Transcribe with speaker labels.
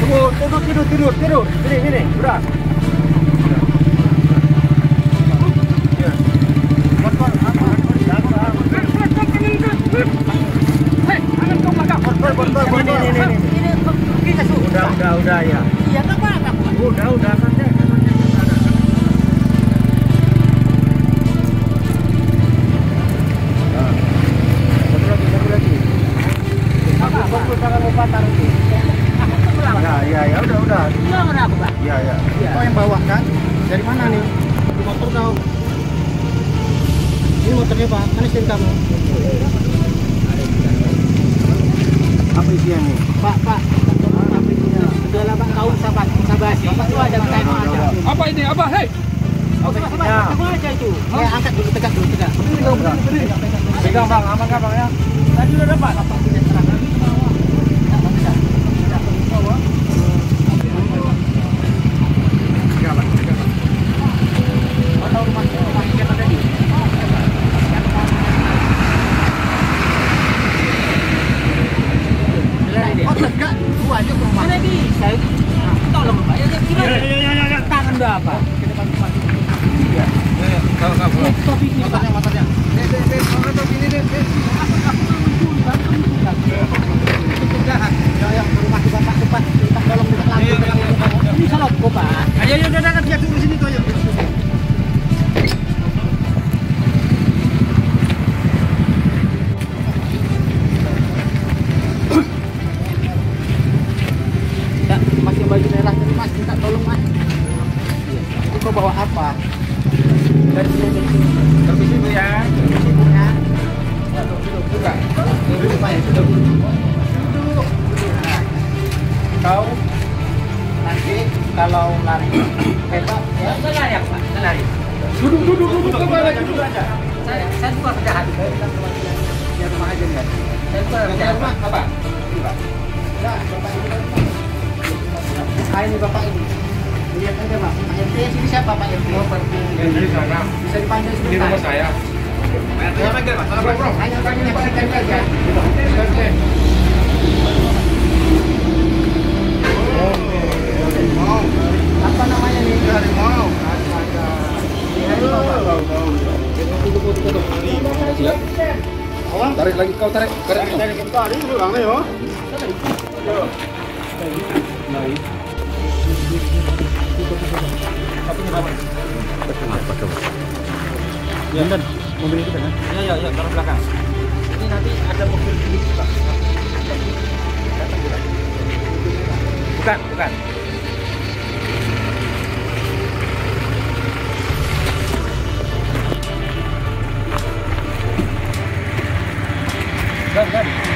Speaker 1: Tidur. Sini, udah. Udah ya.
Speaker 2: Iya, enggak apa-apa.
Speaker 1: Udah santai. Satu lagi. Fokus jangan lompatan itu. Ya, udah.
Speaker 2: Jangan aku, Pak.
Speaker 1: Iya.
Speaker 3: Kau yang bawa kan? Dari mana nih? Di motor kau. Ini motornya Pak, mana STNK kamu?
Speaker 1: Apa isinya nih?
Speaker 3: Pak. Apa isinya? Sudahlah Pak, kau sabar sih. Itu ada time aja.
Speaker 4: Apa ini? Apa? Hei.
Speaker 3: Sabar, aku aja itu. Angkat dulu, tegak.
Speaker 1: Pegang bang, aman kan bang ya? Tadi udah dapat.
Speaker 3: Motornya. Yang rumah di Bapak cepat tolong minta lampu. Ini salah kok Pak.
Speaker 1: Ayo, udah dia tunggu sini tuh ayo.
Speaker 3: Ya, Mas yang baju merah tadi Mas, minta tolong Mas. Itu kau bawa apa? Dari sini.
Speaker 1: Permisi Bu ya.
Speaker 3: Ibunya.
Speaker 1: Duduk Kak.
Speaker 3: Duduk Pak ya, duduk.
Speaker 1: Kau
Speaker 3: Nanti kalau lari hebat ya lari aku Pak, lari.
Speaker 4: Duduk
Speaker 1: duduk aja.
Speaker 3: Saya bukan penjahat. Ya rumah aja enggak. Saya bukan penjahat.
Speaker 1: Apa?
Speaker 3: Enggak, Bapak ini. Ini Bapak ini. Lihat aja Pak. Pak RT sini siapa Pak RT?
Speaker 1: Di sana.
Speaker 3: Bisa dipanggil sebentar.
Speaker 1: Di rumah saya.
Speaker 3: Saya panggil Pak. Hanya panggil Pak RT aja. Apa namanya nih?
Speaker 1: Harimau.
Speaker 4: Tarik lagi kau tarik.
Speaker 1: Tarik dulu Bang yo.
Speaker 4: Ya, dan mobil itu kan?
Speaker 1: Ya, taruh belakang. Ini nanti ada mobil ini Pak. Bukan. Kan.